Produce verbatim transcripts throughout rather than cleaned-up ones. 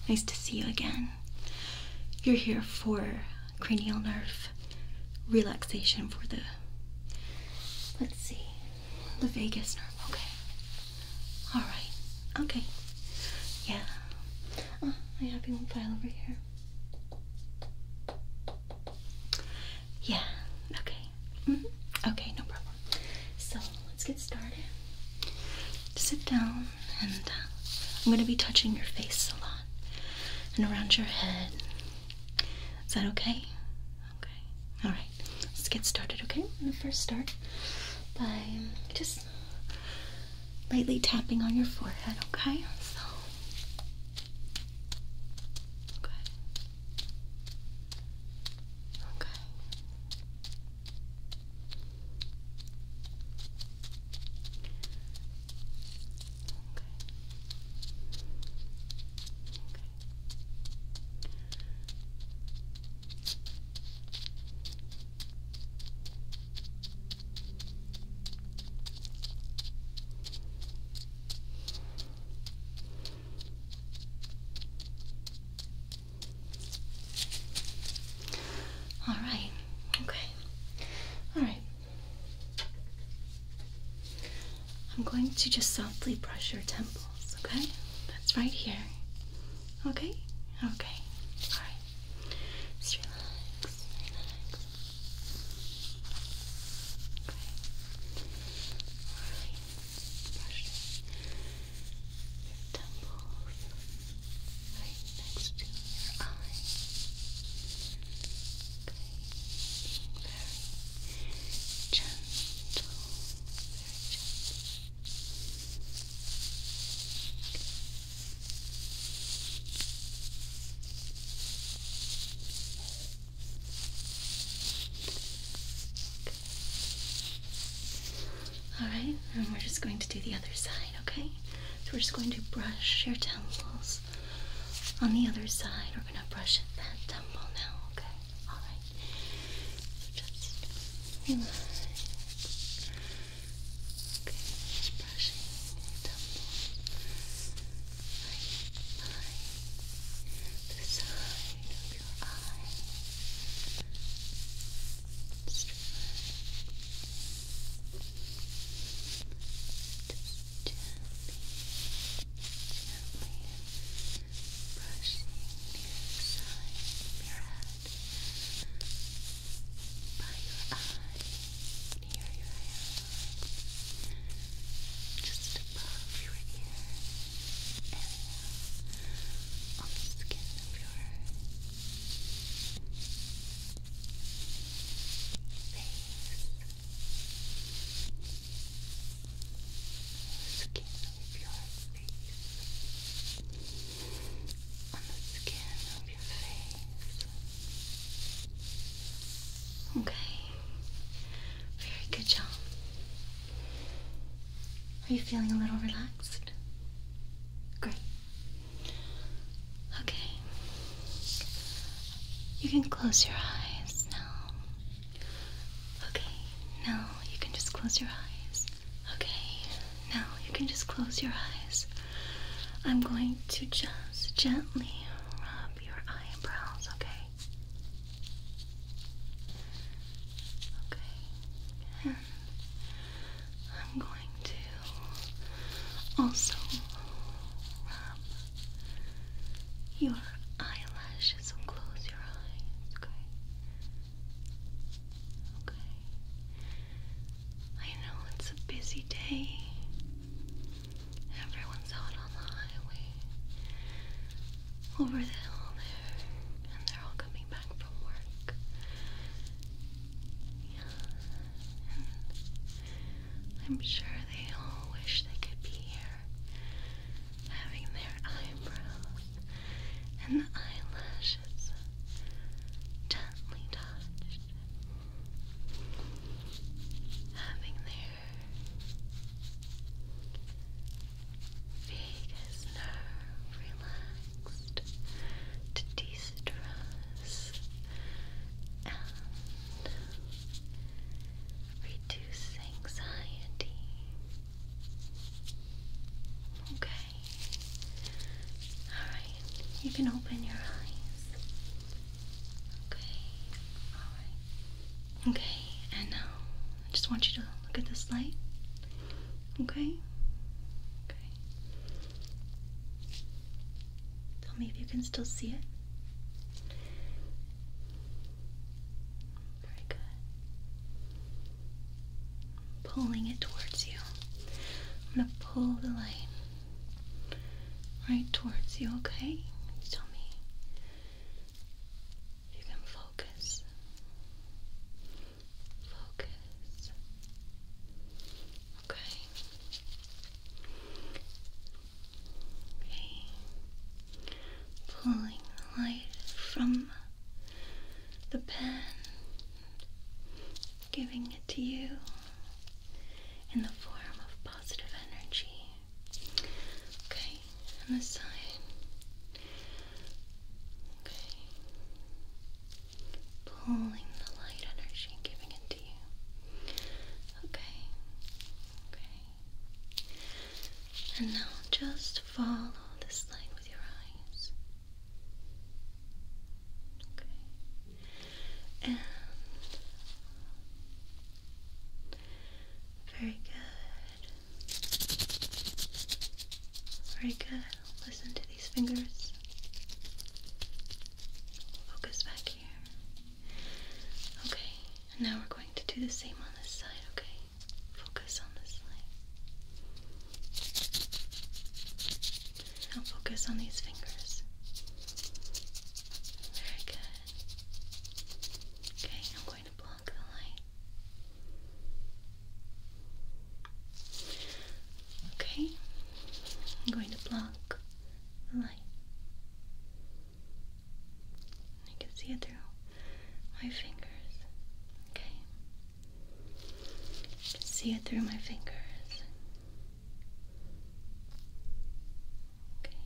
Nice to see you again. You're here for cranial nerve relaxation for the, let's see, the vagus nerve. Okay. Alright. Okay. Yeah. Oh, I have one file over here. Yeah. Okay. Mm-hmm. Okay, no problem. So, let's get started. Sit down, and uh, I'm going to be touching your face a lot and around your head. Is that okay? Okay. Alright. Let's get started, okay? I'm going to first start by just lightly tapping on your forehead, okay? So, okay. Okay. Alright, okay. Alright. I'm going to just softly brush your temples, okay? That's right here. Okay? Okay. Alright. Just relax, relax. Okay. Alright. Brush your temples right next to your eyes. Okay, very gentle, very gentle. Alright, and we're just going to do the other side, okay? So we're just going to brush your temples on the other side. We're going to brush at that temple now, okay? Alright. So just relax. Okay, just brushing your temples right by the side of your eye. Just relax. Just gently, gently brushing the other side of your head by your eye, near your hairline, just above your ear area, on the skin of your face, skin of your face, on the skin of your face. Okay, very good job. Are you feeling a little relaxed? Great. Okay, you can close your eyes now. Okay, now you can just close your eyes. Okay, now you can just close your eyes. I'm going to just gently rub your eyebrows, okay? Okay. And I'm going to also rub your eyelashes. So close your eyes, okay? Okay. I know it's a busy day. Everyone's out on the highway over the hill there, and they're all coming back from work. Yeah, and I'm sure they all wish they could be here, having their eyebrows and the eyelashes gently touched, having their vagus nerve relaxed to de-stress and reduce anxiety. Okay. Alright. You can open your eyes. Okay. Alright. Okay, and now I just want you to look at this light. Okay? Okay. Tell me if you can still see it. Very good. Pulling it towards you. I'm gonna pull the light right towards you, okay? Tell me if you can focus. Focus. Okay. Okay. Pulling the light from the pen, giving it to you in the form of positive energy. Okay, and this side. Okay. Pulling the light energy and giving it to you. Okay. Okay. And now just follow this light with your eyes. Okay. And very good. Very good. Listen to these fingers. Focus back here. Okay, and now we're going to do the same on this side, okay? Focus on this light. Now focus on these fingers. Very good. Okay, I'm going to block the light. Okay, I'm going to block the light. You can see it through my fingers. Okay. You can see it through my fingers. Okay.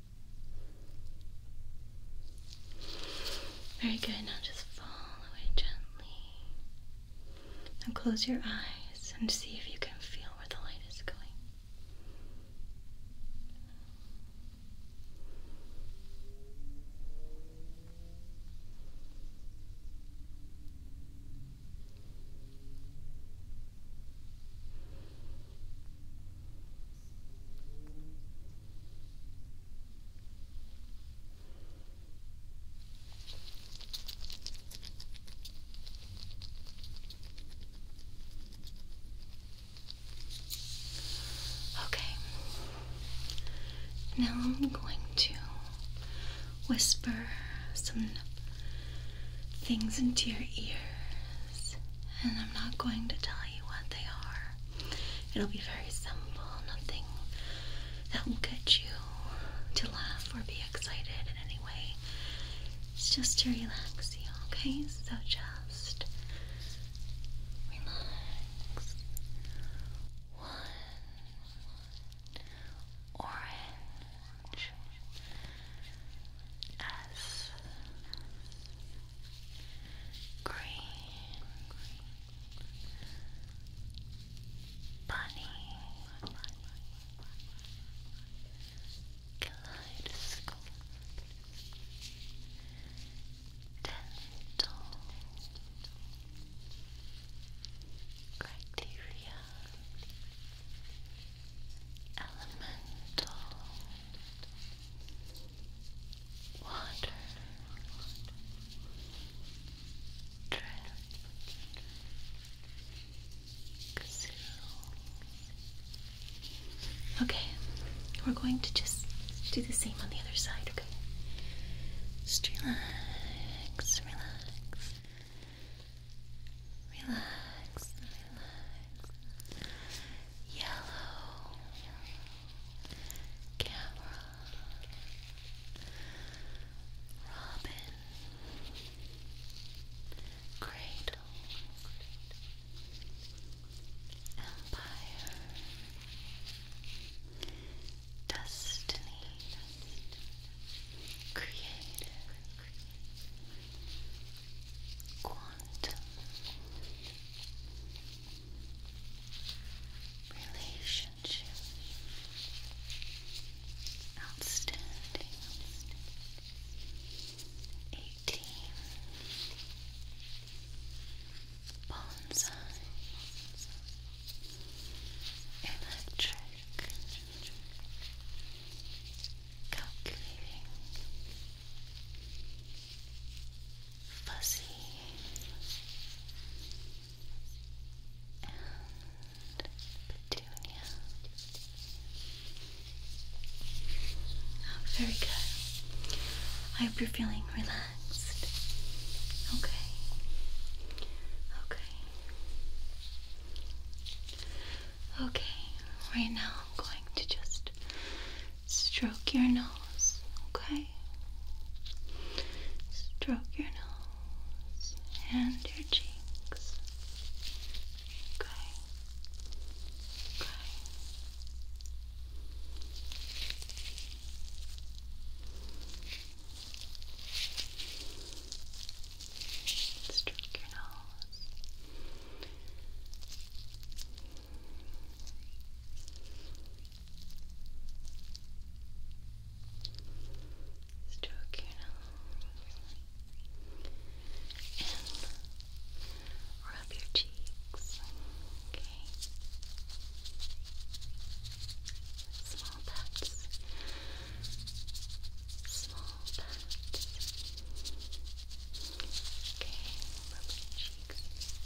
Very good. Now just follow it gently. Now close your eyes and see if you can feel where the light is going. Okay. Now I'm going to whisper some things into your ears, and I'm not going to tell you what they are. It'll be very simple, nothing that will get you to laugh or be excited in any way. It's just to relax you, okay? So just relax. One orange S green bunny kaleidoscope dental criteria elemental water drip kazoo. Okay, we're going to just do the same on the other side, okay? Just relax, relax, relax, relax. Yellow camera, robin, cradle, empire, destiny, creative, very good. I hope you're feeling relaxed. Okay. Okay. Okay. Right now I'm going to just stroke your nose. Okay. Stroke your nose and your cheeks. Okay. Okay. Stroke your nose. Stroke your nose. And rub your cheeks. Okay. Small pats. Small pats. Okay, rub your cheeks.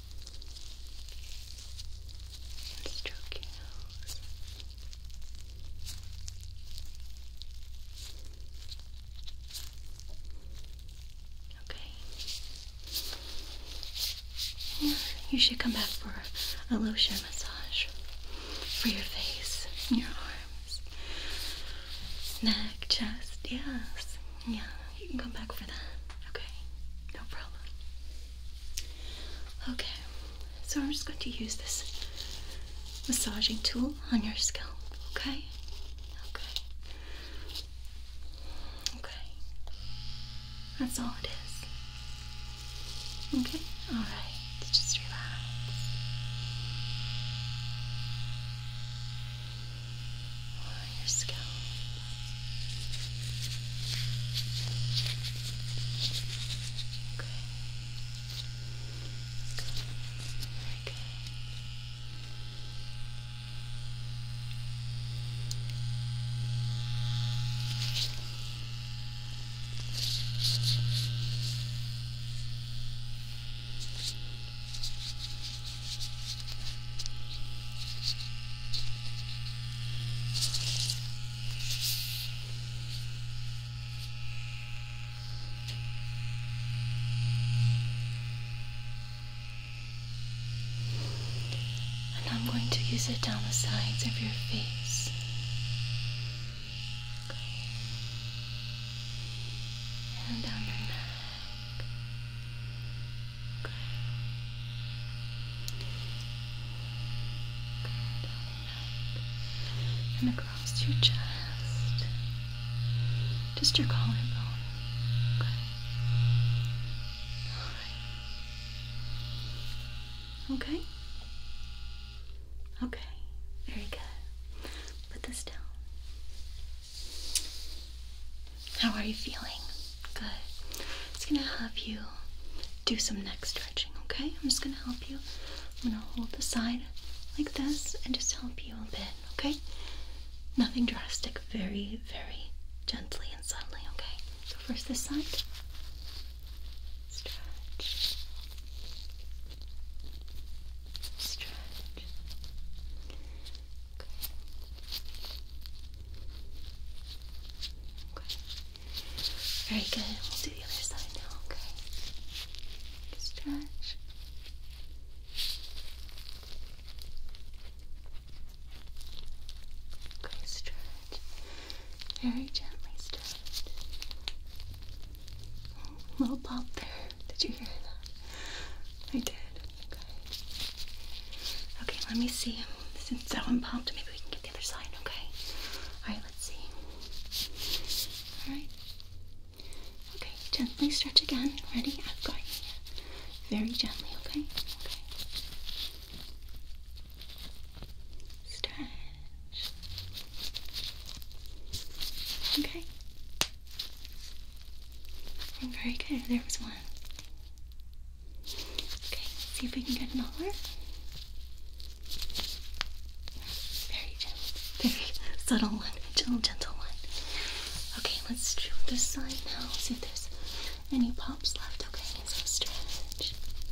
And stroke your nose. Okay. Yeah, you should come back for a lotion massage for your face, your arms, neck, chest. Yes. Yeah, you can come back for that. Okay. No problem. Okay. So I'm just going to use this massaging tool on your scalp. Okay. Okay. Okay. That's all it is. Okay? Alright. Just relax. On your scalp. Okay. Very good. And I'm going to use it down the sides of your face. Okay. And down your neck. Okay. Okay, down your neck. And across your chest. Just your collarbone. Okay. Alright. Okay. Okay, very good. Put this down. How are you feeling? Good. It's gonna have you do some neck stretching, okay? I'm just gonna help you. I'm gonna hold the side like this and just help you a bit, okay? Nothing drastic, very, very gently and subtly, okay? So first this side. Stretch. Stretch. Very good. We'll do the other side now, okay? Stretch. Okay, stretch. Very gently stretch. Little pop there. Did you hear that? I did. Okay. Okay, let me see. Since that one popped, maybe we can get the other side, okay? Alright, let's see. Alright. Okay, gently stretch again. Ready? I've got you. Very gently, okay? Okay. Stretch. Okay. Very good. There was one. Okay, let's see if we can get another. Very gentle. Very subtle one. Gentle, gentle one. Okay, let's do this side now. See if there's any pops left. Okay, so stretch.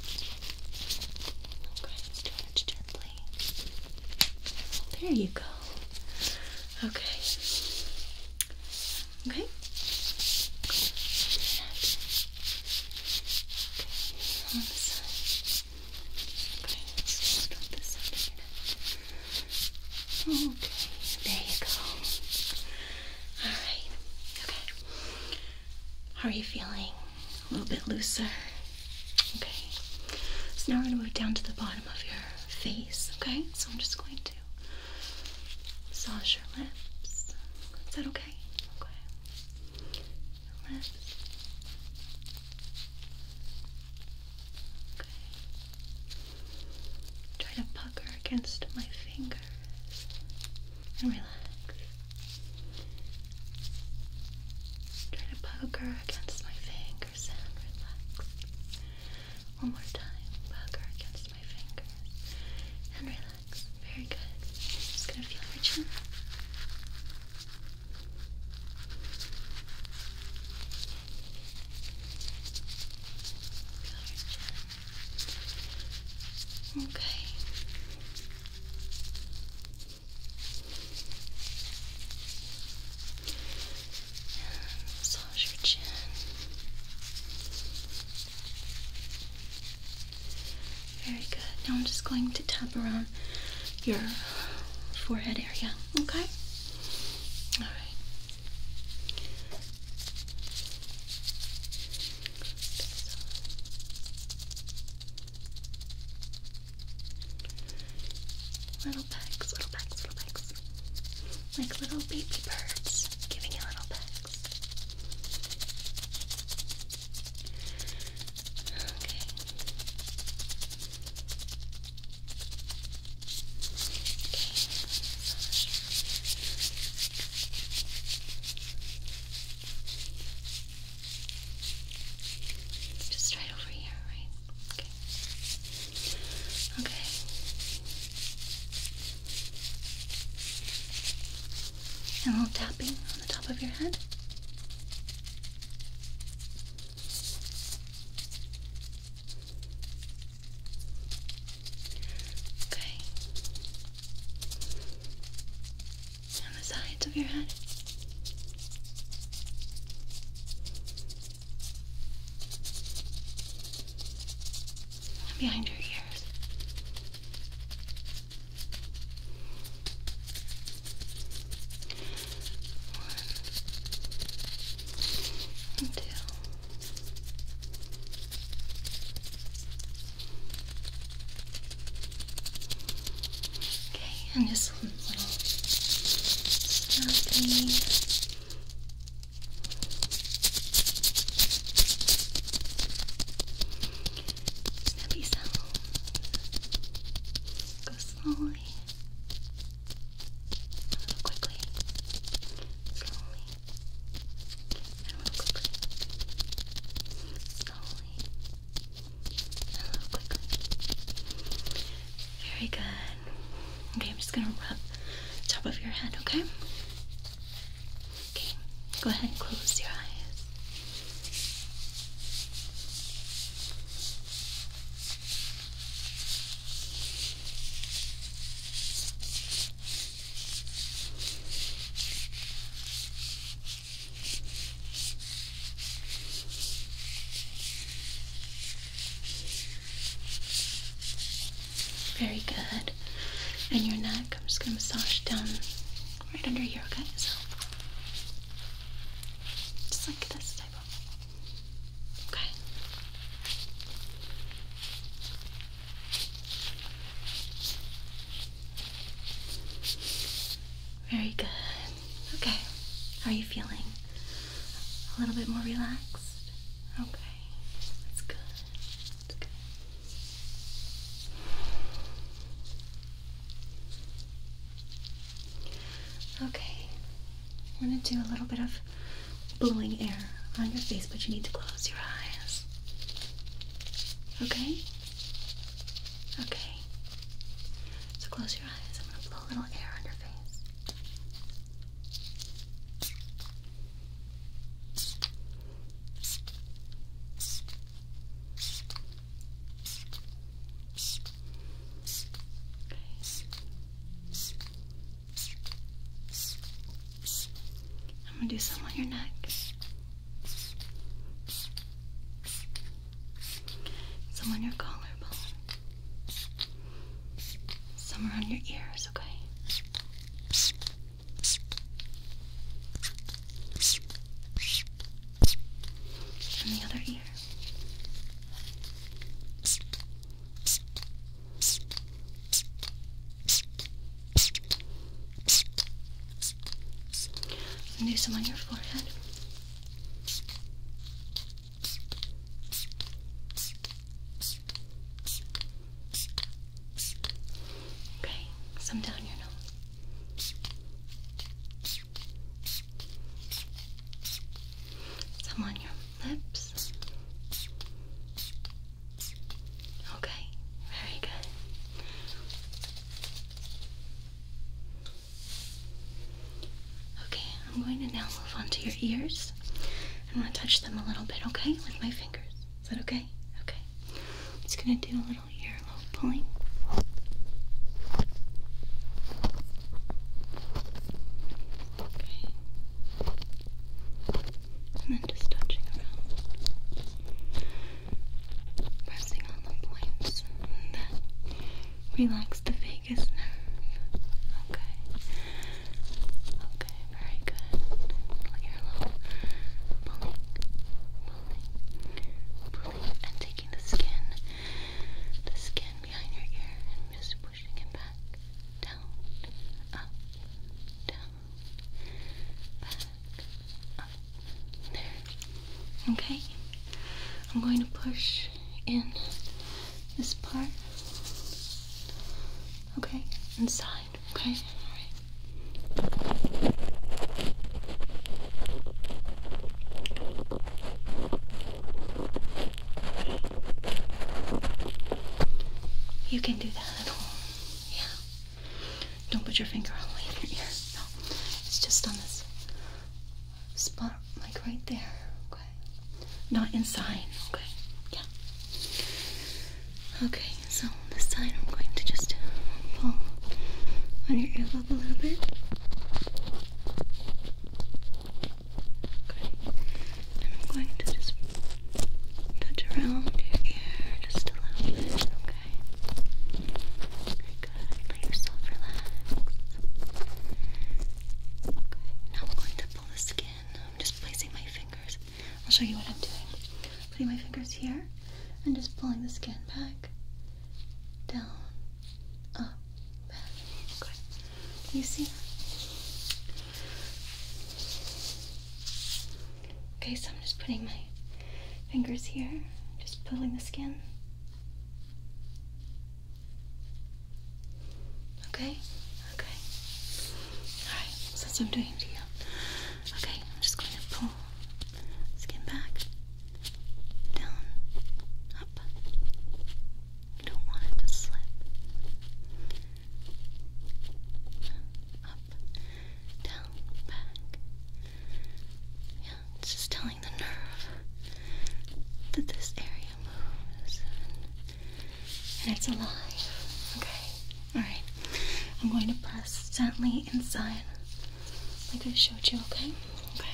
Okay, stretch gently. There you go. Okay. Okay? On this side. Okay, let's start with this side of your neck. Okay, there you go. Alright, okay. How are you feeling? A little bit looser? Okay. So now we're going to move down to the bottom of your face, okay? So I'm just going to massage your lips. Is that okay? Okay. Your lips. Okay. Try to pucker against my fingers and relax. Try to pucker against my fingers and relax. One more time. Pucker against my fingers and relax. Very good. Just gonna feel your chin. Feel your chin. Okay. Massage your chin. Very good. Now I'm just going to tap around your forehead area, okay? Alright. Little pecks, little pecks, little pecks. Like little baby birds giving you little pecks. Okay. Just right over here, right? Okay. Okay. And a little tapping on the top of your head. Okay. On the sides of your head. And behind your ears. And two. Okay, and just a little snapping. Snappy sound. Go slowly. A little quickly. Slowly. And a little quickly. Slowly. And a little quickly. Very good. Okay, I'm just gonna rub the top of your head, okay? Okay, go ahead and close your eyes. Very good. And your neck, I'm just going to massage down right under here, okay? So, just like this type of. Okay. Very good. Okay. How are you feeling? A little bit more relaxed? Okay. That's good. That's good. Okay, I'm going to do a little bit of blowing air on your face, but you need to close your eyes. Okay? Okay. So close your eyes. I'm going to blow a little air on your face. I'm gonna do some on on your neck. Some on your collarbone. Some around your ears, okay? And the other ear. And do some on your forehead. Okay, some down your nose. Some on your lips. Okay, very good. Okay, I'm going to now move on to your ears. I'm going to touch them a little bit, okay, with my fingers. Is that okay? Okay. I'm just going to do a little earlobe pulling. Okay. And then just touching around. Pressing on the points. And then relax the vagus nerve. Okay. Okay, very good. Little earlobe. Pulling, pulling, pulling, and taking the skin, the skin behind your ear, and just pushing it back, down, up, down, back, up, there. Okay? I'm going to push in this part. Okay? Inside. Okay? Alright. You can do that at home. Yeah. Don't put your finger all the way in your ear. No. It's just on this spot, like right there. Okay. Not inside. Okay. Yeah. Okay, so this side I'm going to just pull on your earlobe a little bit. Okay. And I'm going to just touch around your ear just a little bit. Okay. Very good. Let yourself relax. Okay. Now I'm going to pull the skin. I'm just placing my fingers. I'll show you what I'm doing. Putting my fingers here and just pulling the skin back, down, up, back. Okay. Can you see? Okay, so I'm just putting my fingers here, just pulling the skin. Okay? Okay. Alright, so that's what I'm doing to you. Okay, I'm just going to pull skin back, down, up. You don't want it to slip. Up, down, back. Yeah, it's just telling the nerve that this area moves and, and it's alive. Okay, alright. I'm going to press gently inside like I showed you, okay? Okay.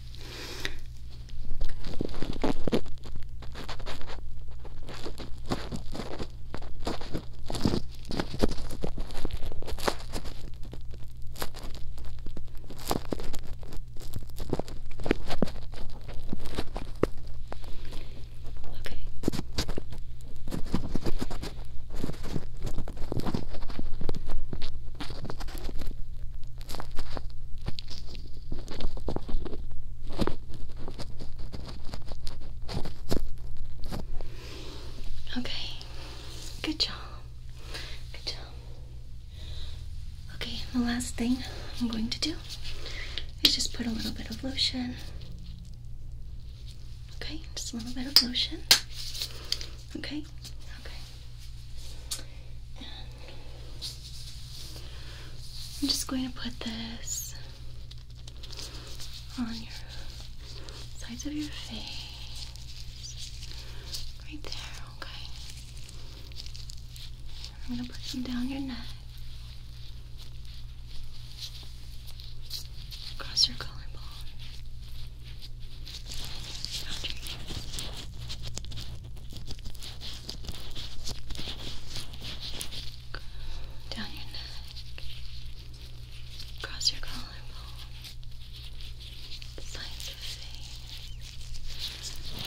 Okay. Okay, good job, good job. Okay, the last thing I'm going to do is just put a little bit of lotion. Okay, just a little bit of lotion. Okay, okay. And I'm just going to put this on your sides of your face, right there. I'm going to put some down your neck, across your collarbone,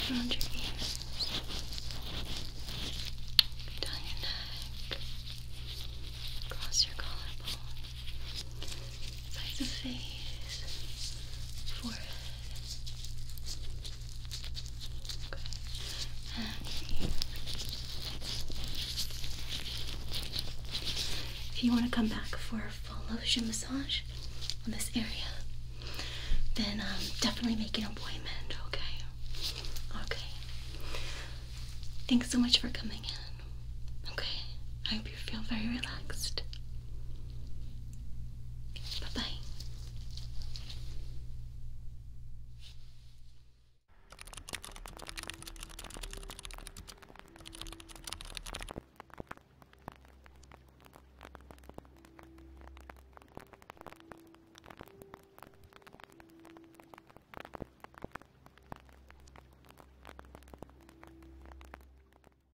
around your ears, down your neck, across your collarbone, sides of face, forehead. Okay. And ears. If you want to come back for a full lotion massage on this area, then um, definitely make an appointment, okay? Okay. Thanks so much for coming in. Okay. I hope you feel very relaxed.